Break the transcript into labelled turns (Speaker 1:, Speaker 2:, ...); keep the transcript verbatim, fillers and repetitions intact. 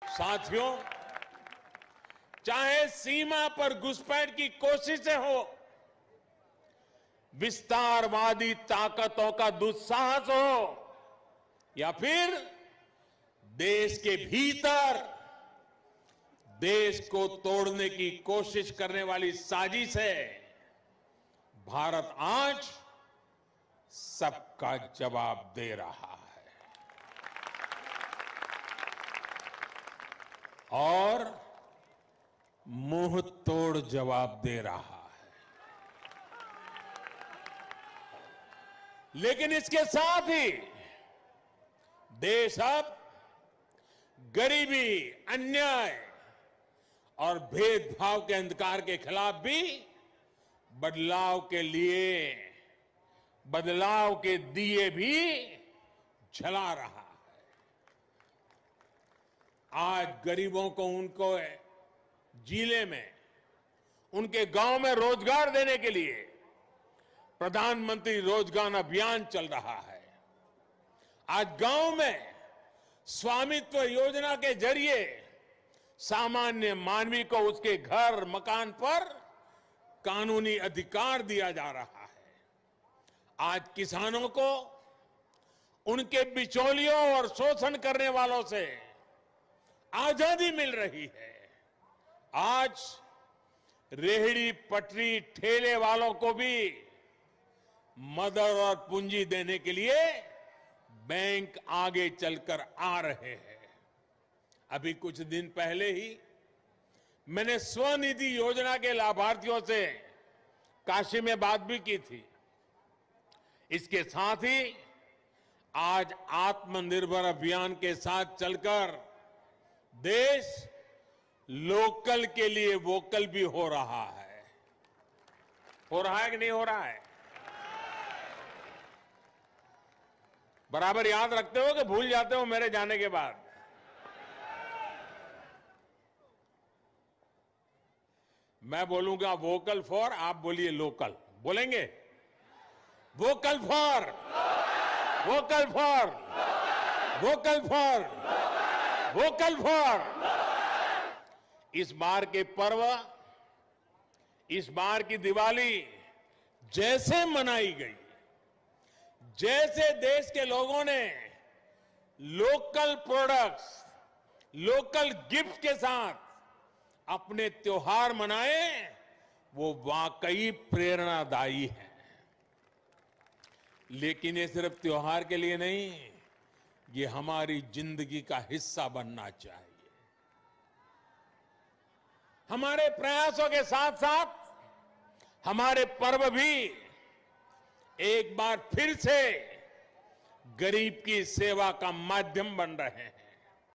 Speaker 1: साथियों, चाहे सीमा पर घुसपैठ की कोशिशें हो, विस्तारवादी ताकतों का दुस्साहस हो, या फिर देश के भीतर देश को तोड़ने की कोशिश करने वाली साजिश है, भारत आज सबका जवाब दे रहा है और मुंह तोड़ जवाब दे रहा है। लेकिन इसके साथ ही देश अब गरीबी, अन्याय और भेदभाव के अंधकार के खिलाफ भी बदलाव के लिए बदलाव के दिए भी जला रहा है। आज गरीबों को उनको जिले में, उनके गांव में रोजगार देने के लिए प्रधानमंत्री रोजगार अभियान चल रहा है। आज गांव में स्वामित्व योजना के जरिए सामान्य मानवी को उसके घर, मकान पर कानूनी अधिकार दिया जा रहा है। आज किसानों को उनके बिचौलियों और शोषण करने वालों से आजादी मिल रही है। आज रेहड़ी पटरी ठेले वालों को भी मदद और पूंजी देने के लिए बैंक आगे चलकर आ रहे हैं। अभी कुछ दिन पहले ही मैंने स्वनिधि योजना के लाभार्थियों से काशी में बात भी की थी। इसके साथ ही आज आत्मनिर्भर अभियान के साथ चलकर देश लोकल के लिए वोकल भी हो रहा है। हो रहा है कि नहीं हो रहा है? बराबर याद रखते हो कि भूल जाते हो मेरे जाने के बाद? मैं बोलूंगा वोकल फॉर, आप बोलिए लोकल। बोलेंगे? Vocal for, vocal for, vocal for, vocal for. इस बार के पर्व, इस बार की दिवाली जैसे मनाई गई, जैसे देश के लोगों ने लोकल प्रोडक्ट्स, लोकल गिफ्ट के साथ अपने त्योहार मनाए, वो वाकई प्रेरणादायी है। लेकिन ये सिर्फ त्योहार के लिए नहीं, ये हमारी जिंदगी का हिस्सा बनना चाहिए। हमारे प्रयासों के साथ साथ हमारे पर्व भी एक बार फिर से गरीब की सेवा का माध्यम बन रहे हैं।